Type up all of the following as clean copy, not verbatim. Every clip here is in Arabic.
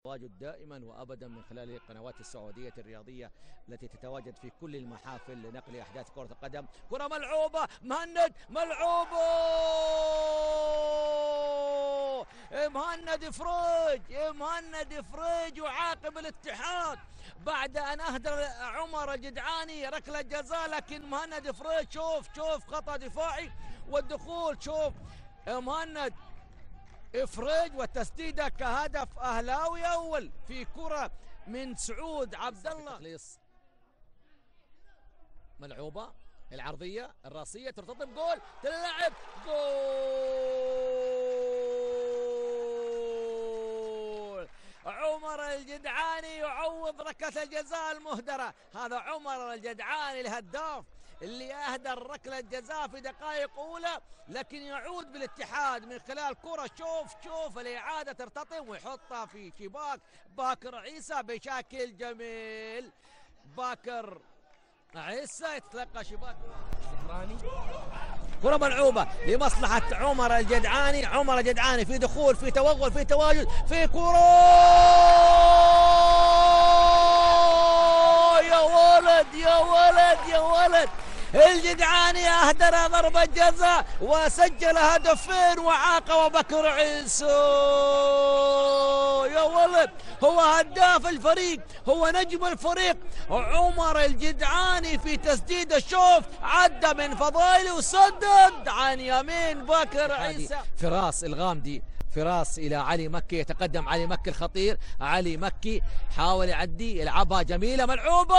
تواجد دائما وابدا من خلال القنوات السعوديه الرياضيه التي تتواجد في كل المحافل لنقل احداث كره القدم. كره ملعوبه، مهند ملعوبه، مهند فريج يعاقب الاتحاد بعد ان اهدر عمر الجدعاني ركله جزاء، لكن مهند فريج شوف خطا دفاعي والدخول. شوف مهند فريج والتسديده كهدف اهلاوي اول في كره من سعود عبد الله. تخليص ملعوبه، العرضيه الراسيه ترتطم، جول تلعب، جول عمر الجدعاني يعوض ركله الجزاء المهدره. هذا عمر الجدعاني الهداف اللي اهدر ركله جزاء في دقائق اولى، لكن يعود بالاتحاد من خلال كره. شوف الاعاده ترتطم ويحطها في شباك باكر عيسى بشكل جميل. باكر عيسى يتلقى شباك كره ملعوبه لمصلحه عمر الجدعاني في دخول، في توغل، في تواجد، في كره. يا ولد الجدعاني اهدر ضربة جزاء وسجل هدفين وعاقب بكر عيسى. يا ولد هو هداف الفريق، هو نجم الفريق عمر الجدعاني في تسديد الشوف، عدى من فضايلي وسدد عن يمين بكر عيسى. فراس الغامدي، فراس إلى علي مكي، يتقدم علي مكي الخطير، علي مكي حاول يعدي، يلعبها جميلة ملعوبة،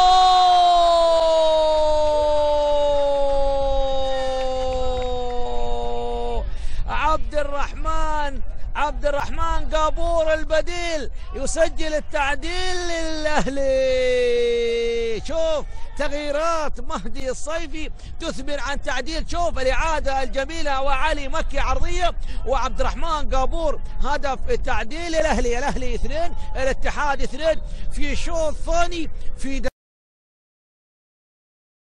عبد الرحمن قابور البديل يسجل التعديل للأهلي. شوف تغييرات مهدي الصيفي تثمر عن تعديل. شوف الإعادة الجميلة وعلي مكي عرضية وعبد الرحمن قابور هدف التعديل للأهلي. الأهلي 2 الاتحاد 2 في شوط ثاني في